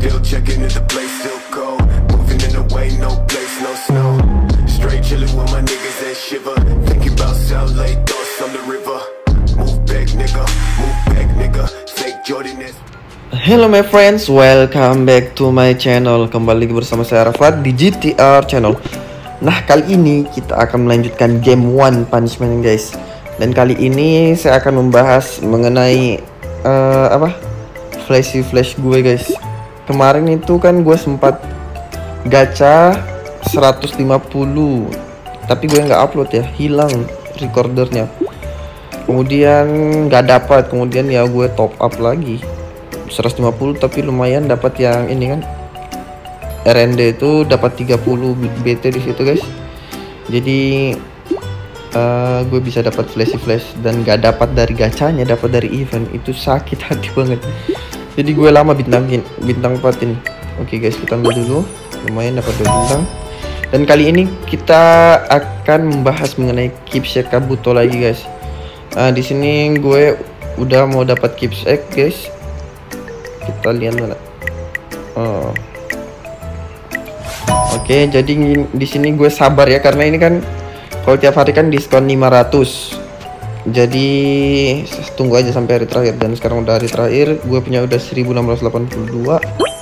Still checking if the place still cold. Moving in the way, no place, no snow. Straight chilling with my niggas that shiver. Thinking about South Lake, thoughts on the river. Move back, nigga. Move back, nigga. Fake Jordan is. Hello my friends, welcome back to my channel. Kembali lagi bersama saya Rafat di GTR channel. Nah, kali ini kita akan melanjutkan game One Punch Man, guys. Dan kali ini saya akan membahas mengenai flash gue, guys. Kemarin itu kan gue sempat gacha 150, tapi gue nggak upload ya, hilang recordernya. Kemudian nggak dapat, kemudian ya gue top up lagi 150, tapi lumayan dapat yang ini kan, RND itu dapat 30 BT di situ, guys. Jadi gue bisa dapat flash dan gak dapat dari gacanya, dapat dari event. Itu sakit hati banget. Jadi gue lama bintang 4 ini. Oke guys, kita ambil dulu, lumayan dapat 2 bintang. Dan kali ini kita akan membahas mengenai Keepsake Kabuto lagi, guys. Di sini gue udah mau dapat Keepsake, guys. Kita lihat mana. Oke, jadi di sini gue sabar ya, karena ini kan kalau tiap hari kan diskon 500. Jadi tunggu aja sampai hari terakhir. Dan sekarang udah hari terakhir, gue punya udah 1682.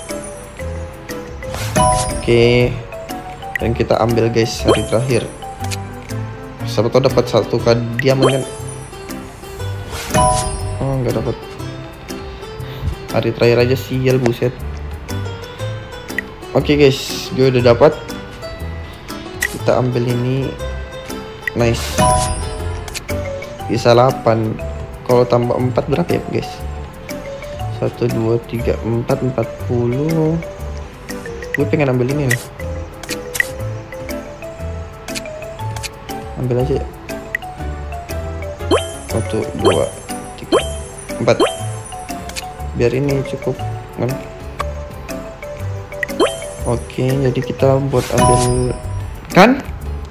Oke, dan kita ambil, guys, hari terakhir. Siapa tau dapat 1k diamond kan. Oh, nggak dapat. Hari terakhir aja sial, buset. Oke guys, gue udah dapat. Kita ambil ini. Nice. Bisa 8. Kalau tambah 4 berapa ya, guys? 1 2 3 4 40. Gue pengen ambil ini nih. Ambil aja ya. 1 2 3 4. Biar ini cukup kan. Oke, jadi kita buat ambil kan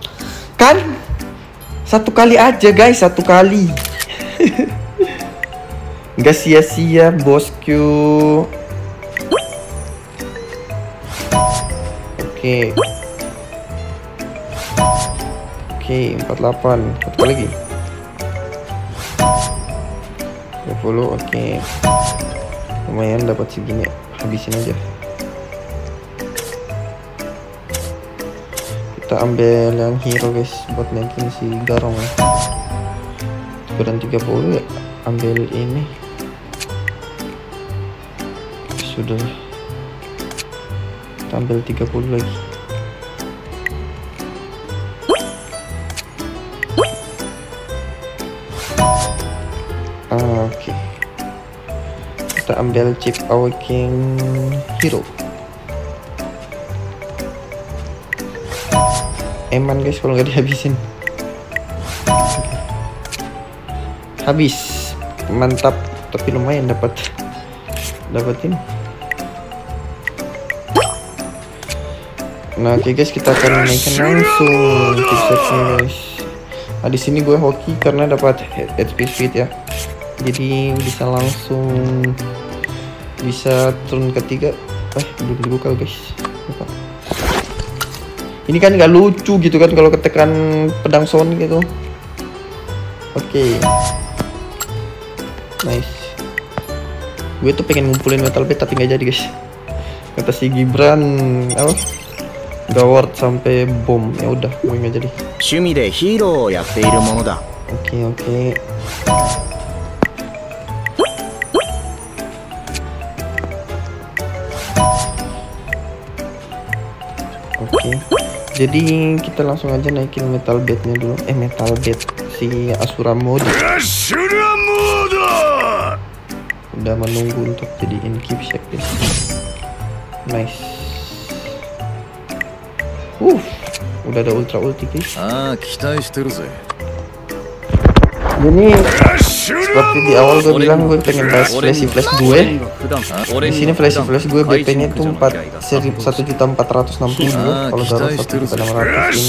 satu kali aja, guys, satu kali. Nggak sia-sia, bosku. Oke, 48. Satu kali lagi. 20. Oke, lumayan dapat segini, habisin aja. Kita ambil yang hero, guys, buat naikin si Garong ya. Kurang 30 ya, ambil ini. Sudah, kita ambil 30 lagi. Oke, kita ambil chip awakening hero. Eman, guys, kalau nggak dihabisin. Habis, mantap. Tapi lumayan dapatin. Nah, oke guys, kita akan naikkan langsung Keepsake-nya, guys. Nah, di sini gue hoki karena dapat HP speed ya. Jadi bisa langsung turun ketiga. Belum dibuka, guys. Lupa. Ini kan nggak lucu gitu kan kalau ketekan pedang Sonic gitu. Oke. Nice. Gue tuh pengen ngumpulin metal bed tapi nggak jadi, guys. Kata si Gibran, gaward sampai bom. Ya udah, gue nggak jadi. Oke. Jadi kita langsung aja naikin metal bednya dulu. Metal bed si Asura Mode. Udah menunggu untuk jadiin Keepsake, guys. Nice. Udah ada ultra ulti, guys. Jadi seperti di awal gue bilang, gue pengen bahas flash gue. Di sini flash gue BP-nya tuh 1.462. Kalau taruh 1.600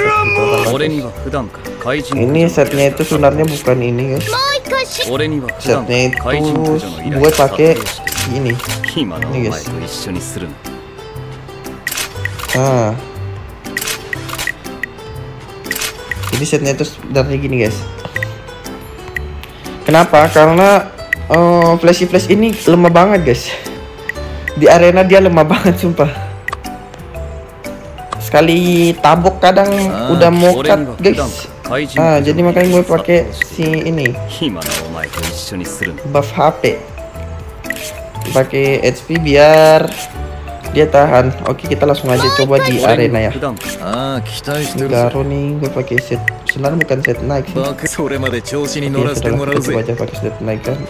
ini setnya itu sebenarnya bukan ini, guys. Setnya itu gue pakai ini. 今のお Ini 前 guys. と一緒にするな。 Jadi setnya itu sebenarnya gini guys. Kenapa? Karena flashy flash ini lemah banget guys. Di arena dia lemah banget sumpah. Sekali tabok kadang udah mau cut guys. Jadi makanya gue pakai si ini 今のお前と一緒にするな。 buff HP. Pakai HP biar dia tahan. Oke, kita langsung aja coba di arena ya. 普段期待してるぜ。 Garo nih gue pakai set. Sebenarnya bukan set naik sih. それまで調子に Ya 乗らせて sudah もら kita う coba ぜ。 aja pakai set naik kan.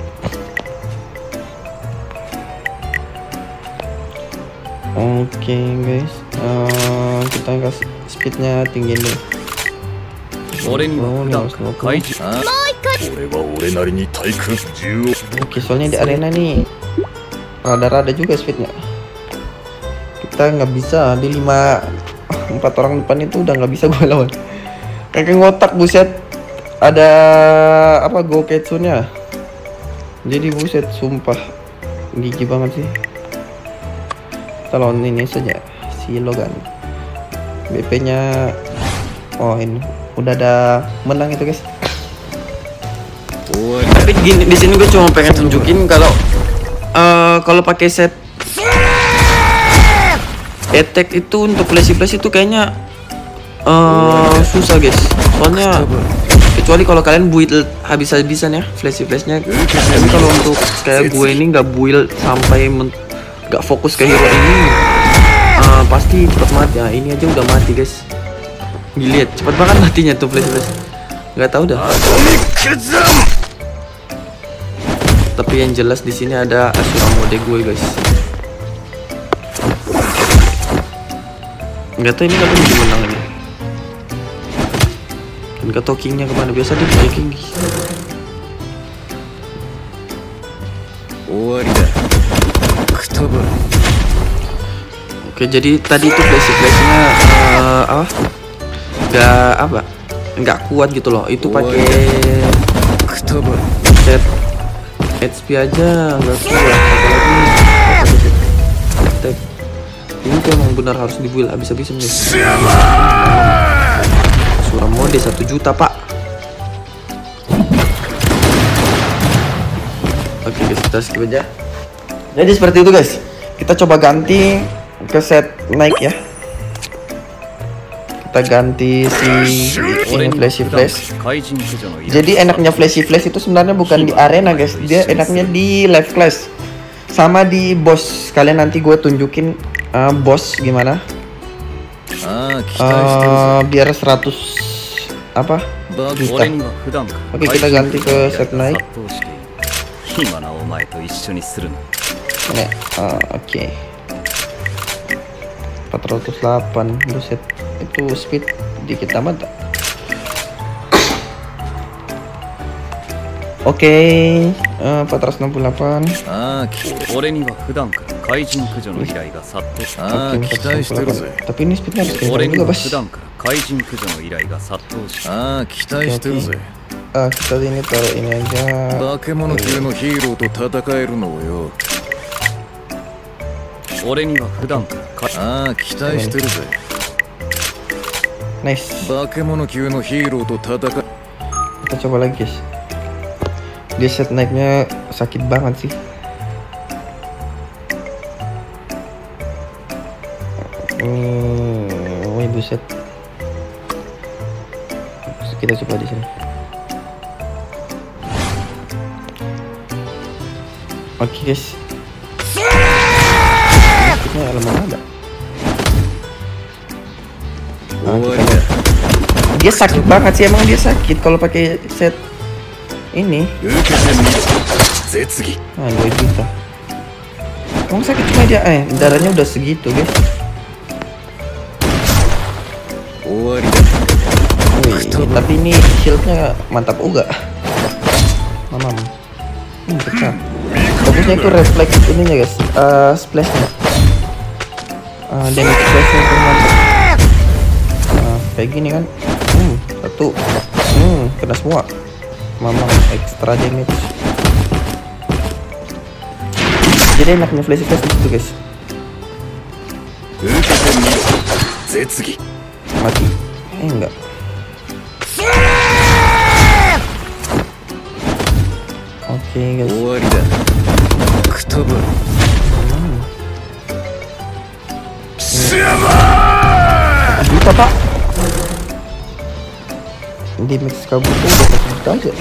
Oke guys, kita kasih speednya tinggiin dulu. 俺には普段から怪人。 俺は俺なりに対空銃を Oke, soalnya di arena nih rada-rada juga speednya. Kita nggak bisa di 4 orang depan itu udah nggak bisa gue lawan. Kayak ngotak buset. Ada apa Goketsunya. Jadi buset sumpah gigi banget sih. Kita lawan ini saja si Logan. BP-nya ini udah ada menang itu guys. Tapi gini di sini gue cuma pengen tunjukin kalau pakai set attack itu untuk flashy flash itu kayaknya susah guys. Soalnya kecuali kalau kalian build habis-habisan ya flashy flashnya. Tapi kalau untuk kayak gue ini nggak build sampai nggak fokus ke hero ini, pasti cepat mati. Nah, ini aja udah mati guys. Dilihat cepet banget matinya tuh flash flash. Nggak tahu dah. Tapi yang jelas di sini ada Asura mode gue guys. Nggak tahu ini kapan bisa menang ini. Dan nggak tahu kingnya kemana, biasa dia pakai king. 終わりだ。くたばる。 Oke, jadi tadi itu flash-flashnya nggak kuat gitu loh. Itu pakai くたばる。 set HP aja nggak kuat, apalagi pakai set attack. Ini tuh emang benar harus dibuild habis-habisan guys. Surah mode 1 juta pak. Oke guys, kita skip aja. Jadi seperti itu guys. Kita coba ganti ke set naik ya. Kita ganti si ini flashy flash. 怪人駆除の依頼。 Jadi enaknya flashy flash itu sebenarnya bukan di arena guys, dia enaknya di live class sama di boss. Kalian nanti gue tunjukin boss gimana. 期待してるぜ。 Biar 100 apa 俺 juta. には普段から Oke, kita ganti ke set naik. 殺到している。今のお前と一緒にするな。 Nih, oke. 408 buset, itu speed dikit amat. Oke, 468. 俺には普段から怪人駆除の依頼が殺到し Oke, 期待してるぜ。 Tapi ini speednya harus 俺 kencang に juga は bos. 普段から怪人駆除の依頼が殺到し期待してるぜ。 Kita ini taruh ini aja. 化け物級のヒーローと戦えるのをよ。 俺には普段から期待してるぜ。 Nice. 化け物級のヒーローと戦え。 Kita coba lagi guys. Dia set naiknya sakit banget sih. Wih buset. Kita coba di sini. Oke guys. Ini elemen ada. Dia sakit banget sih, emang dia sakit kalau pakai set ini. 絶技。 2 juta. Emang sakit cuma dia, darahnya udah segitu guys. 終わりだ。 Wih, tapi ini shieldnya mantap juga. Mamam. Pecah. Bagusnya itu refleks ininya guys, splashnya. Damage splashnya itu mantap. Kayak gini kan. Satu. Kena semua. Mamam, extra damage. Jadi enaknya flash di situ guys. Mati. Enggak. Oke guys. Juta pak. Di mix kabut tuh udah 1 juta aja.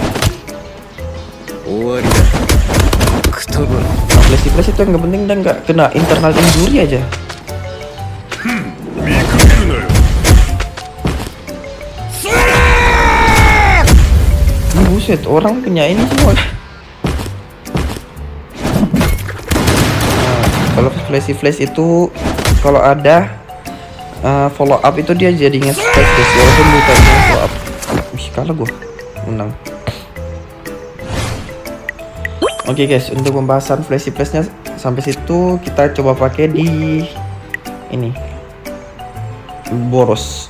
Nah, flash itu yang gak penting dan gak kena internal injury aja. Ini buset, orang punya ini semua. Nah, kalau flash itu kalau ada follow up itu dia jadi nge-space guys, walaupun bukan follow up. Wih, kalah gua menang. Oke guys, untuk pembahasan flashnya sampai situ kita coba pakai di ini boros.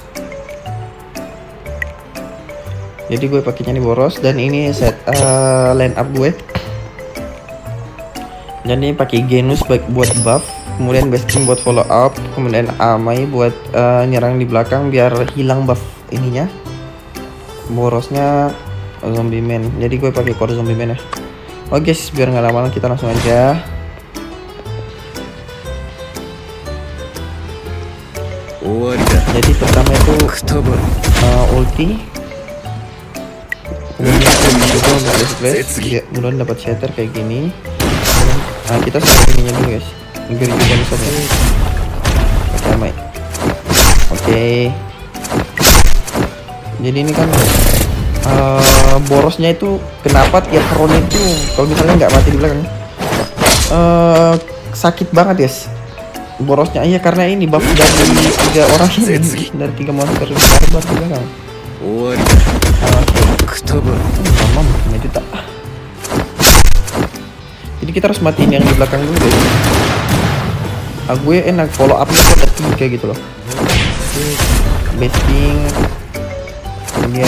Jadi gue pakainya di boros dan ini set line up gue. Jadi pakai Genus buat buff, kemudian Besting buat follow up, kemudian Amai buat nyerang di belakang biar hilang buff ininya. Borosnya zombie man. Jadi gue pakai core zombie man ya. Oke guys, biar nggak lama kita langsung aja. Jadi pertama itu ulti. Kemudian dapat shatter kayak gini. Nah, kita sampai ininya dulu guys. Biar juga misalnya. Oke, Amai. Oke. Jadi ini kan borosnya itu kenapa tiap hero itu kalau misalnya nggak mati di belakang sakit banget guys borosnya. Iya karena ini buff dari 3 orang ini, dari 3 monster barbar di belakang. Mamam 5 juta. Jadi kita harus matiin yang di belakang dulu guys. Gue enak follow up-nya ada 3 gitu loh. Besting, kemudian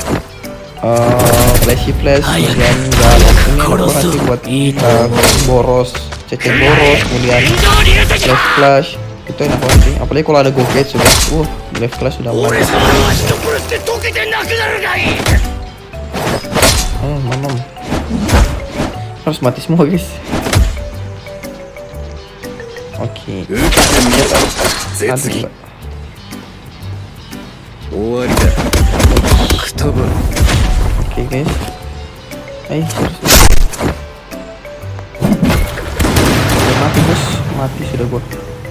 flash, kemudian galak. Ini enak banget sih buat boros, cecek boros, kemudian flash. Itu enak banget sih, apalagi kalau ada go catch sudah flash sudah mulai. Mamam harus mati semua guys. Oke. Oke guys. Sudah mati bos, mati sudah gua.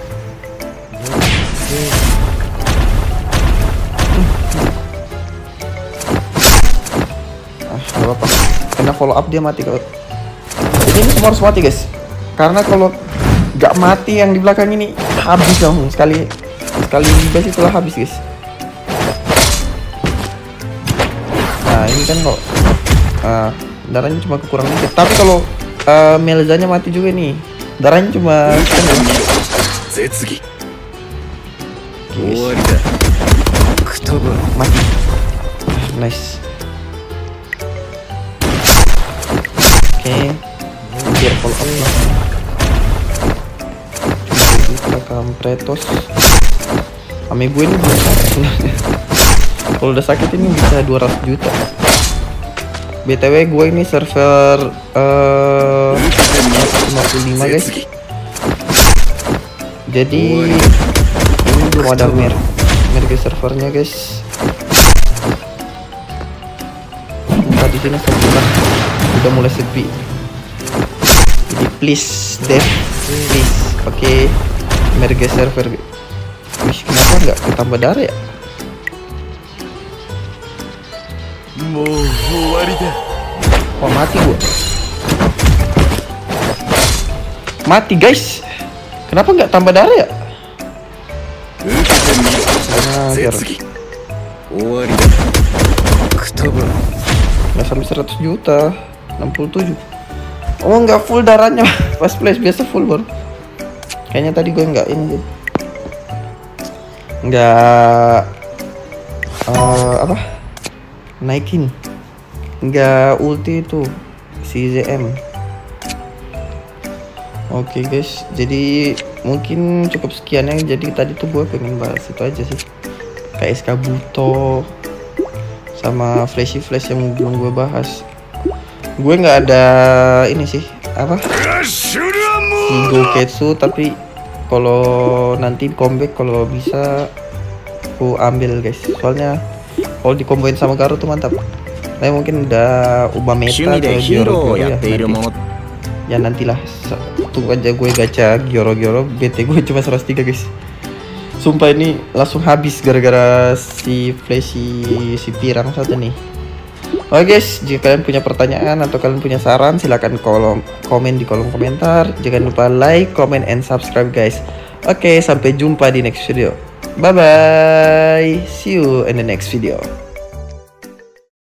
Gak apa-apa. Kena follow up dia mati kalau. Jadi ini semua harus mati guys. Karena kalau gak mati yang di belakang ini habis dong. Sekali base itulah habis guys. Nah ini kan kok darahnya cuma kekurangan dikit. Tapi kalau Melzanya mati juga nih, darahnya cuma mati. Nice. Oke, biar follow up lah. Kita kampretos. Ame gue ini belum sakit sebenarnya. Kalau udah sakit ini bisa 200 juta. BTW gue ini server 155 guys. Jadi ini belum ada merge servernya guys. Di sini udah mulai sepi. Jadi please dev, please. Oke, merge server. Wih, kenapa nggak ketambah darah ya? Oh mati gua. Mati guys. Kenapa nggak tambah darah ya? Nggak sampai 100 juta, 67. Oh nggak full darahnya pas flash, biasa full baru. Kayaknya tadi gue nggak ini, nggak apa naikin, nggak ulti itu si ZM. Oke guys, jadi mungkin cukup sekian ya. Jadi tadi tuh gue pengen bahas itu aja sih, KSK Buto sama flashy flash yang belum gue bahas. Gue nggak ada ini sih, apa, si Goketsu, tapi kalau nanti comeback kalau bisa aku ambil guys, soalnya kalau dikomboin sama Garo tuh mantap. Nah mungkin udah ubah meta atau Gyoro ya nanti. Ya nantilah, tunggu aja gue gacha Gyoro BT gue cuma 103 guys. Sumpah ini langsung habis gara-gara si flashy si pirang satu nih. Oke guys, jika kalian punya pertanyaan atau kalian punya saran silahkan komen di kolom komentar. Jangan lupa like, comment, and subscribe guys. Oke, sampai jumpa di next video. Bye bye, see you in the next video.